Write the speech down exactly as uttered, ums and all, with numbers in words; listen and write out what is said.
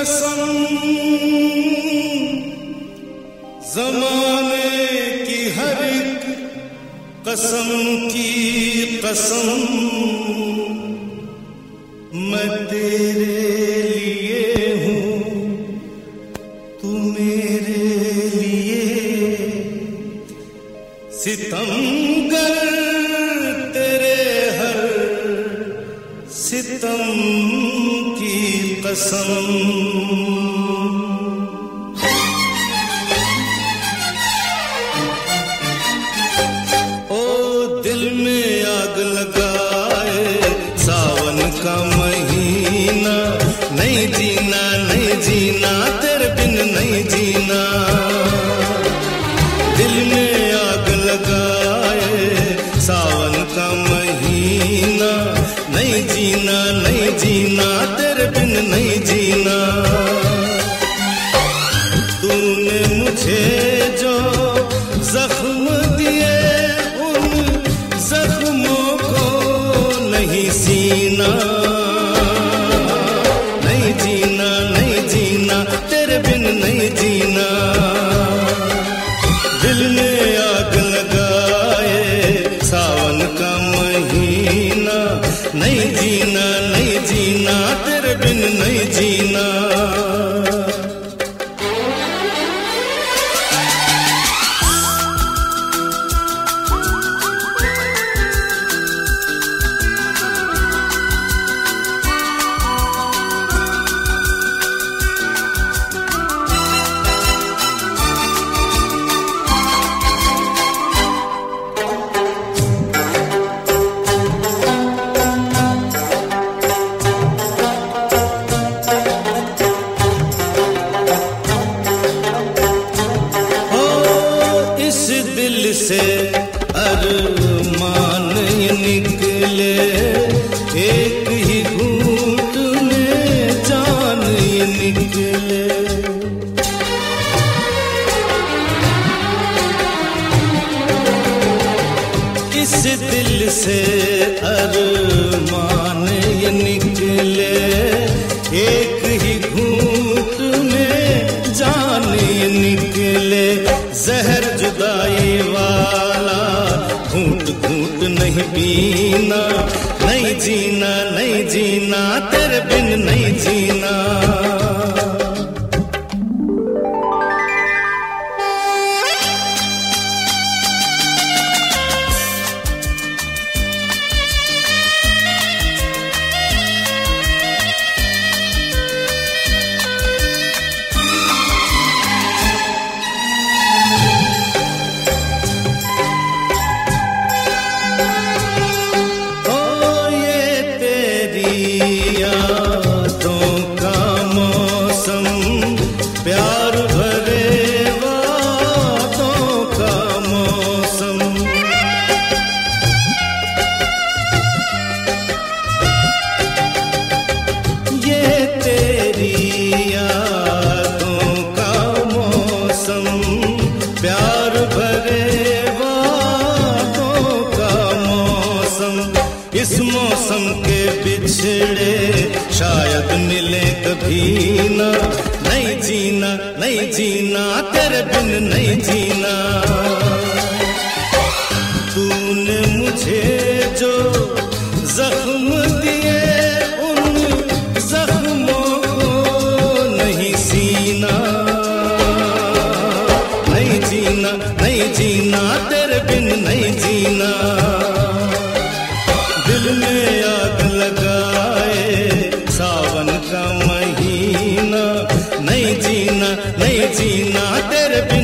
कसम, ज़माने की हर एक कसम की कसम, मैं तेरे लिए हूँ, तू मेरे लिए। सितमगर तेरे हर सितम की कसम। ओ दिल में आग लगाए सावन का महीना, नहीं जीना नहीं जीना तेरे बिन नहीं जीना। दिल में आग लगाए सावन का महीना, नहीं जीना नहीं जीना तेरे बिन नहीं जीना। तूने मुझे जो जख्म दिए उन जख्मों को नहीं सीना, नहीं जीना नहीं जीना तेरे बिन नहीं जीना। दिल में आग लगाए सावन का महीना, नहीं जीना नहीं जीना तेरे बिन नहीं जीना। दिल से अरमान निकले, एक ही घूंट में जान निकले। इस दिल से अरमान निकले, एक ही घूंट में जान निकले। जहर जुदाई वाला घूंट घूंट नहीं पीना, नहीं जीना नहीं जीना तेरे बिन नहीं जीना। यादों का मौसम, प्यार भरे वादों का मौसम। ये तेरी यादों का मौसम, प्यार भरे वादों का मौसम। इस मौसम के बिछड़े शायद मिले कभी ना, नहीं जीना नहीं जीना तेरे बिन नहीं जीना। तूने मुझे जो जख्म दिए उन जख्मों को नहीं सीना, नहीं जीना नहीं जीना तेरे बिन नहीं जीना। दिल में आग लगाए सावन का महीना, नहीं जीना नहीं जीना तेरे बिन